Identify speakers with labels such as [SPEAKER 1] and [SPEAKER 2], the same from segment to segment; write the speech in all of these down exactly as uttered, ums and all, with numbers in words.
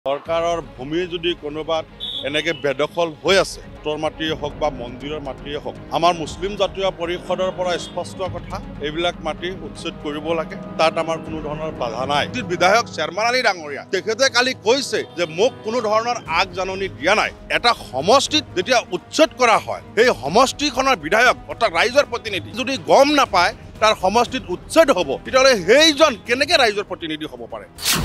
[SPEAKER 1] সরকারের ভূমি যদি কোনোবাত এনেকে বেদখল হৈ আছে তোর মাটিয়ে হোক বা মন্দিরের মাটিয়ে হোক আমার মুসলিম জাতীয় পরিষদের পৰা স্পষ্ট কথা এইবিলাক মাটি উচ্ছেদ কৰিব লাগে তাত আমার কোনো ধরনের বাধা নাই বিধায়ক চেয়ারম্যান আলী ডাঙৰীয়া তেখেতে কালি কৈছে যে মোক কোনো ধরনের আগ জাননী দিয়া নাই এটা সমষ্টিত যেতিয়া উচ্ছেদ করা হয় সেই সমষ্টিখনৰ বিধায়ক অর্থাৎ রাইজৰ প্ৰতিনিধি যদি গম নাপায় তাৰ সমষ্টিত উচ্ছেদ হ'ব তেতিয়াহ'লে সেইজন কেনেকে ৰাইজৰ প্ৰতিনিধি হ'ব পাৰে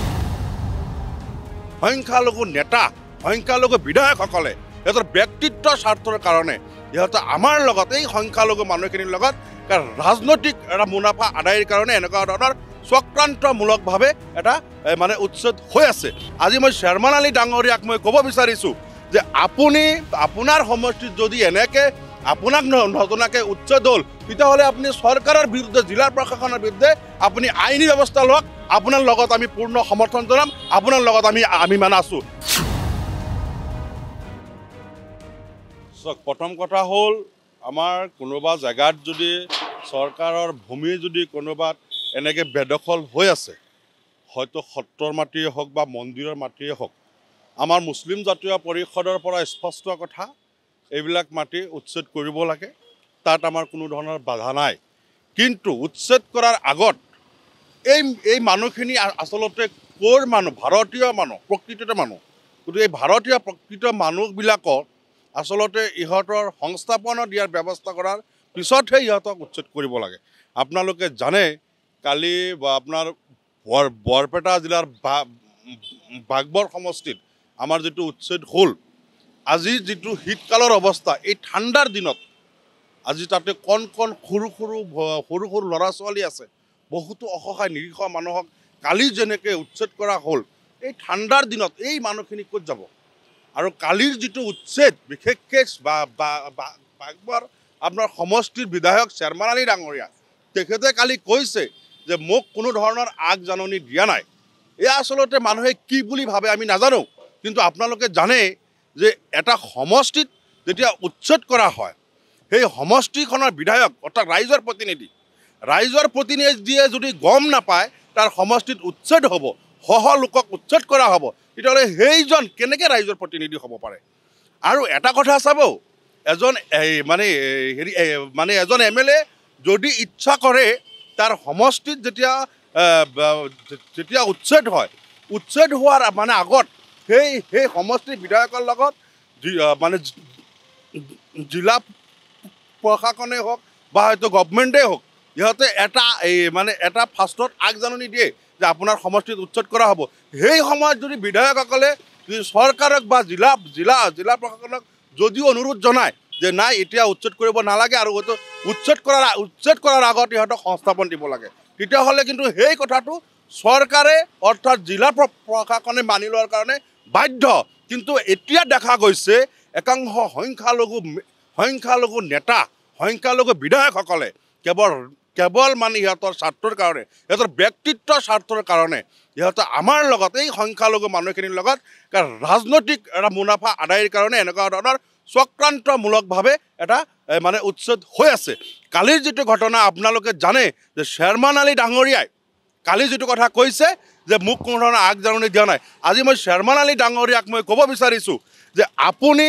[SPEAKER 1] সংখ্যালঘু নেতা সংখ্যালঘু বিধায়কসকলে ইহঁতৰ ব্যক্তিত্ব স্বাৰ্থৰ কাৰণে ইহঁতে আমাৰ লগত এই সংখ্যালঘু মানুহখিনিৰ লগত ৰাজনৈতিক এটা মুনাফা আদায়ৰ কাৰণে এনেকুৱা ধৰণৰ চক্ৰান্তমূলকভাৱে এটা মানে উচ্ছেদ হৈ আছে আজি মই চেয়াৰম্যান আলী ডাঙৰীয়াক মই ক'ব বিচাৰিছোঁ যে আপুনি আপোনাৰ সমষ্টিত যদি এনেকে আপোনাক নজনাকে উচ্ছেদ হ'ল তেতিয়াহ'লে আপুনি চৰকাৰৰ বিৰুদ্ধে জিলা প্ৰশাসনৰ বিৰুদ্ধে আপুনি আইনী ব্যৱস্থা লওক আপোনাৰ লগত আমি পূৰ্ণ সমৰ্থন জনাম আপোনাৰ লগত আমি আমি মানে আছোঁ প্ৰথম কথা হ'ল আমাৰ কোনোবা জেগাত যদি চৰকাৰৰ ভূমি যদি কোনোবাত এনেকে বেদখল হৈ আছে হয়তো সত্ৰৰ মাটিয়ে হওক বা মন্দিৰৰ মাটিয়ে হওক আমাৰ মুছলিম জাতীয় পৰিষদৰ পৰা স্পষ্ট কথা এইবিলাক মাটি উচ্ছেদ কৰিব লাগে তাত আমাৰ কোনো ধৰণৰ বাধা নাই কিন্তু উচ্ছেদ কৰাৰ আগত এই এই মানুহখিনি আচলতে ক'ৰ মানুহ ভাৰতীয় মানুহ প্ৰকৃততে মানুহ গতিকে এই ভাৰতীয় প্ৰকৃত মানুহবিলাকক আচলতে ইহঁতৰ সংস্থাপন দিয়াৰ ব্যৱস্থা কৰাৰ পিছতহে ইহঁতক উচ্ছেদ কৰিব লাগে আপোনালোকে জানে কালি আপোনাৰ বৰ বৰপেটা জিলাৰ বাগবৰ সমষ্টিত আমাৰ যিটো উচ্ছেদ হ'ল আজি যিটো শীতকালৰ অৱস্থা এই ঠাণ্ডাৰ দিনত আজি তাতে কণ কণ সৰু সৰু সৰু সৰু ল'ৰা ছোৱালী আছে বহুতো অসহায় নিৰীহ মানুহক কালি যেনেকৈ উচ্ছেদ কৰা হ'ল এই ঠাণ্ডাৰ দিনত এই মানুহখিনি ক'ত যাব আৰু কালিৰ যিটো উচ্ছেদ বিশেষকৈ বাগবৰ আপোনাৰ সমষ্টিৰ বিধায়ক চেয়াৰম্যান আলী ডাঙৰীয়া তেখেতে কালি কৈছে যে মোক কোনো ধৰণৰ আগ জাননী দিয়া নাই এয়া আচলতে মানুহে কি বুলি ভাবে আমি নাজানো কিন্তু আপোনালোকে জানে যে এটা সমষ্টিত যেতিয়া উচ্ছেদ কৰা হয় সেই সমষ্টিখনৰ বিধায়ক অৰ্থাৎ ৰাইজৰ প্ৰতিনিধি ৰাইজৰ প্ৰতিনিধিয়ে যদি গম নাপায় তাৰ সমষ্টিত উচ্ছেদ হ'ব সহ লোকক উচ্ছেদ কৰা হ'ব তেতিয়াহ'লে সেইজন কেনেকৈ ৰাইজৰ প্ৰতিনিধি হ'ব পাৰে আৰু এটা কথা চাব এজন মানে হেৰি মানে এজন এম এল এ যদি ইচ্ছা কৰে তাৰ সমষ্টিত যেতিয়া যেতিয়া উচ্ছেদ হয় উচ্ছেদ হোৱাৰ মানে আগত সেই সেই সমষ্টিৰ বিধায়কৰ লগত মানে জিলা প্ৰশাসনেই হওক বা হয়তো গভমেণ্টেই হওক ইহঁতে এটা এই মানে এটা ফাৰ্ষ্টত আগজাননী দিয়ে যে আপোনাৰ সমষ্টিত উচ্ছেদ কৰা হ'ব সেই সময়ত যদি বিধায়কসকলে যদি চৰকাৰক বা জিলা জিলা জিলা প্ৰশাসনক যদিও অনুৰোধ জনায় যে নাই এতিয়া উচ্ছেদ কৰিব নালাগে আৰু হয়তো উচ্ছেদ কৰাৰ উচ্ছেদ কৰাৰ আগত ইহঁতক সংস্থাপন দিব লাগে তেতিয়াহ'লে কিন্তু সেই কথাটো চৰকাৰে অৰ্থাৎ জিলা প্ৰশাসনে মানি লোৱাৰ কাৰণে বাধ্য কিন্তু এতিয়া দেখা গৈছে একাংশ সংখ্যালঘু সংখ্যালঘু নেতা সংখ্যালঘু বিধায়কসকলে কেৱল কেৱল মানে ইহঁতৰ স্বাৰ্থৰ কাৰণে ইহঁতৰ ব্যক্তিত্ব স্বাৰ্থৰ কাৰণে ইহঁতে আমাৰ লগত এই সংখ্যালঘু মানুহখিনিৰ লগত ৰাজনৈতিক এটা মুনাফা আদায়ৰ কাৰণে এনেকুৱা ধৰণৰ চক্ৰান্তমূলকভাৱে এটা মানে উচ্ছেদ হৈ আছে কালিৰ যিটো ঘটনা আপোনালোকে জানে যে চেয়াৰম্যান আলী ডাঙৰীয়াই কালি যিটো কথা কৈছে যে মোক কোনো ধৰণৰ আগজাননী দিয়া নাই আজি মই চেয়াৰম্যান আলী ডাঙৰীয়াক মই ক'ব বিচাৰিছোঁ যে আপুনি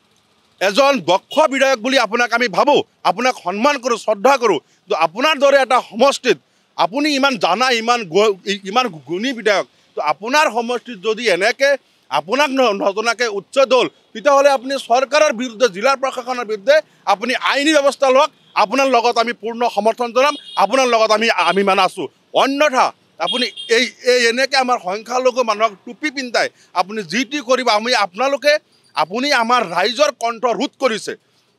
[SPEAKER 1] এজন দক্ষ বিধায়ক বুলি আপোনাক আমি ভাবোঁ আপোনাক সন্মান কৰোঁ শ্ৰদ্ধা কৰোঁ তো আপোনাৰ দৰে এটা সমষ্টিত আপুনি ইমান জানা ইমান ইমান গুণী বিধায়ক তো আপোনাৰ সমষ্টিত যদি এনেকৈ আপোনাক নজনাকৈ উচ্ছেদ হ'ল তেতিয়াহ'লে আপুনি চৰকাৰৰ বিৰুদ্ধে জিলা প্ৰশাসনৰ বিৰুদ্ধে আপুনি আইনী ব্যৱস্থা লওক আপোনাৰ লগত আমি পূৰ্ণ সমৰ্থন জনাম আপোনাৰ লগত আমি আমি মানে আছোঁ অন্যথা আপুনি এই এই এনেকৈ আমাৰ সংখ্যালঘু মানুহক টুপি পিন্ধাই আপুনি যি টি কৰিব আমি আপোনালোকে আপুনি আমাৰ ৰাইজৰ কণ্ঠ ৰোধ কৰিছে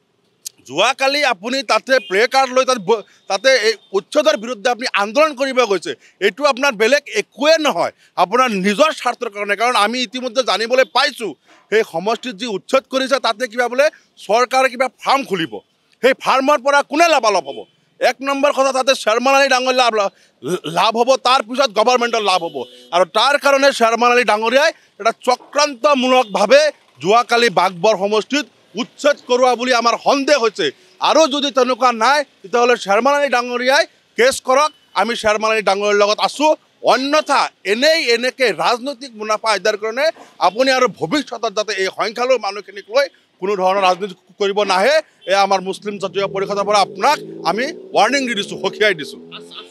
[SPEAKER 1] যোৱাকালি আপুনি তাতে প্লে কাৰ্ড লৈ তাত তাতে এই উচ্ছেদৰ বিৰুদ্ধে আপুনি আন্দোলন কৰিব গৈছে এইটো আপোনাৰ বেলেগ একোৱে নহয় আপোনাৰ নিজৰ স্বাৰ্থৰ কাৰণে কাৰণ আমি ইতিমধ্যে জানিবলৈ পাইছোঁ সেই সমষ্টিত যি উচ্ছেদ কৰিছে তাতে কিবা বোলে চৰকাৰে কিবা ফাৰ্ম খুলিব সেই ফাৰ্মৰ পৰা কোনে লাভালাভ হ'ব এক নম্বৰ কথা তাতে চেয়াৰম্যান আলী ডাঙৰীয়া লাভ লাভ হ'ব তাৰপিছত গভৰ্ণমেণ্টৰ লাভ হ'ব আৰু তাৰ কাৰণে চেয়াৰম্যান আলী ডাঙৰীয়াই এটা চক্ৰান্তমূলকভাৱে যোৱাকালি বাগবৰ সমষ্টিত উচ্ছেদ কৰোৱা বুলি আমাৰ সন্দেহ হৈছে আৰু যদি তেনেকুৱা নাই তেতিয়াহ'লে চেয়াৰম্যান আলী ডাঙৰীয়াই কেছ কৰক আমি চেয়াৰম্যান আলী ডাঙৰীয়াৰ লগত আছোঁ অন্যথা এনেই এনেকৈ ৰাজনৈতিক মুনাফা আদায়ৰ কাৰণে আপুনি আৰু ভৱিষ্যতত যাতে এই সংখ্যালঘু মানুহখিনিক লৈ কোনো ধৰণৰ ৰাজনীতি কৰিব নাহে এয়া আমাৰ মুছলিম জাতীয় পৰিষদৰ পৰা আপোনাক আমি ৱাৰ্ণিং দি দিছোঁ, সকীয়াই দিছোঁ।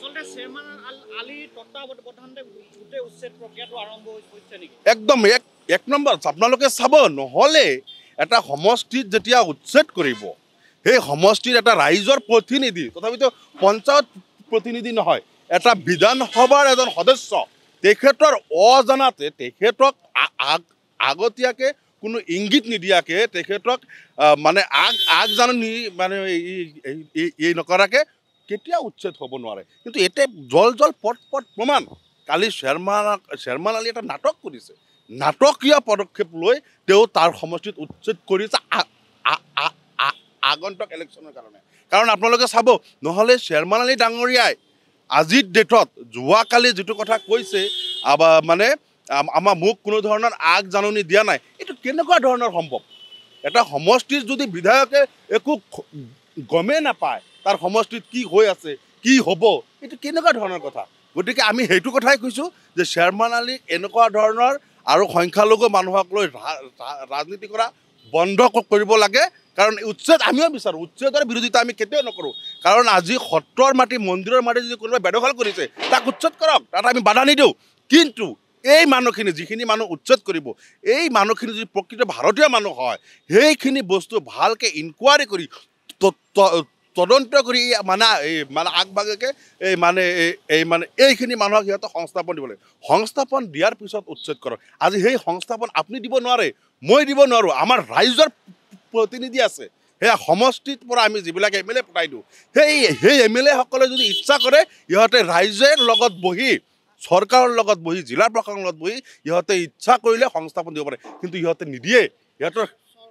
[SPEAKER 1] একদম এক এক নম্বৰ আপোনালোকে চাব, নহ'লে এটা সমষ্টিত যেতিয়া উচ্ছেদ কৰিব, সেই সমষ্টিৰ এটা ৰাইজৰ প্ৰতিনিধি, তথাপিতো পঞ্চায়ত প্ৰতিনিধি নহয়, এটা বিধানসভাৰ এজন সদস্য, তেখেতৰ অজানাতে তেখেতক আগতীয়াকৈ কোনো ইংগিত নিদিয়াকৈ তেখেতক মানে আগ আগজাননী মানে এই নকৰাকৈ কেতিয়াও উচ্ছেদ হ'ব নোৱাৰে। কিন্তু এতিয়া জল জল পট পট প্ৰমাণ, কালি শ্বেৰমান শ্বেৰমান আলী এটা নাটক কৰিছে, নাটকীয় পদক্ষেপ লৈ তেওঁ তাৰ সমষ্টিত উচ্ছেদ কৰিছে আগন্তুক ইলেকশ্যনৰ কাৰণে। কাৰণ আপোনালোকে চাব, নহ'লে শ্বেৰমান আলী ডাঙৰীয়াই আজিৰ ডেটত যোৱাকালি যিটো কথা কৈছে মানে আমাৰ মোক কোনো ধৰণৰ আগজাননী দিয়া নাই, এইটো কেনেকুৱা ধৰণৰ সম্ভৱ? এটা সমষ্টিৰ যদি বিধায়কে একো গমেই নাপায় তাৰ সমষ্টিত কি হৈ আছে, কি হ'ব, এইটো কেনেকুৱা ধৰণৰ কথা? গতিকে আমি সেইটো কথাই কৈছোঁ যে শ্বেৰমান আলীক এনেকুৱা ধৰণৰ আৰু সংখ্যালঘু মানুহক লৈ ৰাজনীতি কৰা বন্ধ কৰিব লাগে। কাৰণ উচ্ছেদ আমিও বিচাৰোঁ, উচ্ছেদৰ বিৰোধিতা আমি কেতিয়াও নকৰোঁ। কাৰণ আজি সত্ৰৰ মাটি, মন্দিৰৰ মাটি যদি কোনোবাই বেদখল কৰিছে তাক উচ্ছেদ কৰক, তাত আমি বাধা নিদিওঁ। কিন্তু এই মানুহখিনি, যিখিনি মানুহ উচ্ছেদ কৰিব, এই মানুহখিনি যদি প্ৰকৃত ভাৰতীয় মানুহ হয়, সেইখিনি বস্তু ভালকৈ ইনকুৱাৰী কৰি তদন্ত কৰি মানে এই মানে আগভাগেকে এই মানে এই মানে এইখিনি মানুহক সিহঁতক সংস্থাপন দিব লাগে। সংস্থাপন দিয়াৰ পিছত উচ্ছেদ কৰক। আজি সেই সংস্থাপন আপুনি দিব নোৱাৰে, মই দিব নোৱাৰোঁ, আমাৰ ৰাইজৰ প্ৰতিনিধি আছে, সেয়া সমষ্টিৰ পৰা আমি যিবিলাক এম এল এ পঠাই দিওঁ, সেই সেই এম এল এসকলে যদি ইচ্ছা কৰে সিহঁতে ৰাইজৰ লগত বহি, চৰকাৰৰ লগত বহি, জিলা প্ৰশাসনৰ লগত বহি ইহঁতে ইচ্ছা কৰিলে সংস্থাপন দিব পাৰে, কিন্তু ইহঁতে নিদিয়ে। সিহঁতৰ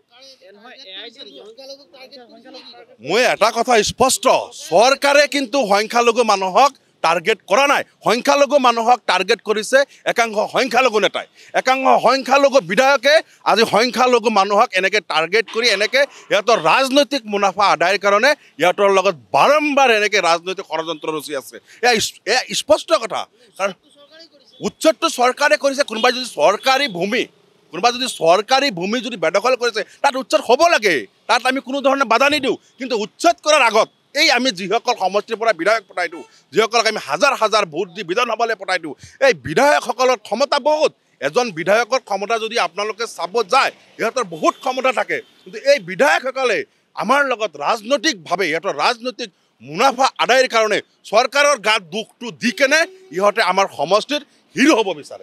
[SPEAKER 1] মই এটা কথা স্পষ্ট, চৰকাৰে কিন্তু সংখ্যালঘু মানুহক টাৰ্গেট কৰা নাই। সংখ্যালঘু মানুহক টাৰ্গেট কৰিছে একাংশ সংখ্যালঘু নেতাই, একাংশ সংখ্যালঘু বিধায়কে আজি সংখ্যালঘু মানুহক এনেকৈ টাৰ্গেট কৰি এনেকৈ সিহঁতৰ ৰাজনৈতিক মুনাফা আদায়ৰ কাৰণে সিহঁতৰ লগত বাৰম্বাৰ এনেকৈ ৰাজনৈতিক ষড়যন্ত্ৰ ৰচি আছে। এয়া এয়া স্পষ্ট কথা। কাৰণ উচ্ছেদটো চৰকাৰে কৰিছে। কোনোবাই যদি চৰকাৰী ভূমি কোনোবা যদি চৰকাৰী ভূমি যদি বেদখল কৰিছে তাত উচ্ছেদ হ'ব লাগে, তাত আমি কোনো ধৰণে বাধা নিদিওঁ। কিন্তু উচ্ছেদ কৰাৰ আগত এই আমি যিসকল সমষ্টিৰ পৰা বিধায়ক পঠাই দিওঁ, যিসকলক আমি হাজাৰ হাজাৰ ভোট দি বিধানসভালৈ পঠাই দিওঁ, এই বিধায়কসকলৰ ক্ষমতা বহুত। এজন বিধায়কৰ ক্ষমতা যদি আপোনালোকে চাব যায়, সিহঁতৰ বহুত ক্ষমতা থাকে, কিন্তু এই বিধায়কসকলে আমাৰ লগত ৰাজনৈতিকভাৱে সিহঁতৰ ৰাজনৈতিক মুনাফা আদায়ৰ কাৰণে চৰকাৰৰ গাত দুখটো দি কেনে ইহঁতে আমাৰ সমষ্টিৰ হিৰো হ'ব বিচাৰে।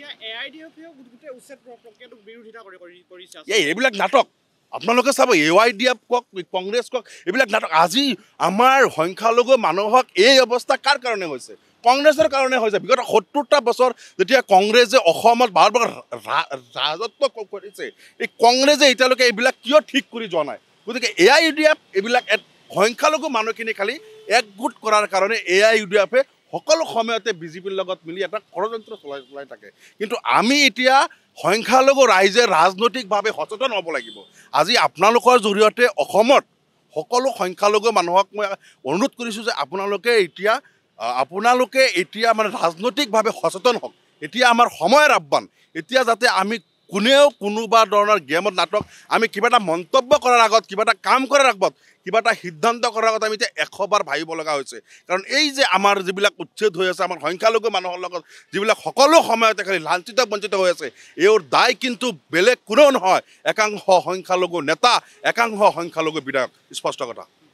[SPEAKER 1] এই এইবিলাক নাটক আপোনালোকে চাব, এ ৱাই ডি এফ কওক, কংগ্ৰেছ কওক, এইবিলাক নাটক। আজি আমাৰ সংখ্যালঘু মানুহক এই অৱস্থা কাৰ কাৰণে হৈছে? কংগ্ৰেছৰ কাৰণে হৈছে। বিগত সত্তৰটা বছৰ যেতিয়া কংগ্ৰেছে অসমত ভাৰতবৰ্ষৰ ৰাজত্ব কৰিছে, এই কংগ্ৰেছে এতিয়ালৈকে এইবিলাক কিয় ঠিক কৰি যোৱা নাই? গতিকে A I U D F এইবিলাক সংখ্যালঘু মানুহখিনি খালি একগোট কৰাৰ কাৰণে এ আই ইউ ডি এফে সকলো সময়তে বিজেপিৰ লগত মিলি এটা ষড়যন্ত্ৰ চলাই চলাই থাকে। কিন্তু আমি এতিয়া সংখ্যালঘু ৰাইজে ৰাজনৈতিকভাৱে সচেতন হ'ব লাগিব। আজি আপোনালোকৰ জৰিয়তে অসমত সকলো সংখ্যালঘু মানুহক মই অনুৰোধ কৰিছোঁ যে আপোনালোকে এতিয়া আপোনালোকে এতিয়া মানে ৰাজনৈতিকভাৱে সচেতন হওক। এতিয়া আমাৰ সময়ৰ আহ্বান। এতিয়া যাতে আমি কোনেও কোনোবা ধৰণৰ গেমত নাটক, আমি কিবা এটা মন্তব্য কৰাৰ আগত, কিবা এটা কাম কৰাৰ আগত, কিবা এটা সিদ্ধান্ত কৰাৰ আগত আমি এতিয়া এশবাৰ ভাবিব লগা হৈছে। কাৰণ এই যে আমাৰ যিবিলাক উচ্ছেদ হৈ আছে, আমাৰ সংখ্যালঘু মানুহৰ লগত যিবিলাক সকলো সময়তে খালি লাঞ্ছিত বঞ্চিত হৈ আছে, এইৰ দায় কিন্তু বেলেগ কোনেও নহয়, একাংশ সংখ্যালঘু নেতা, একাংশ সংখ্যালঘু বিধায়ক। স্পষ্ট কথা।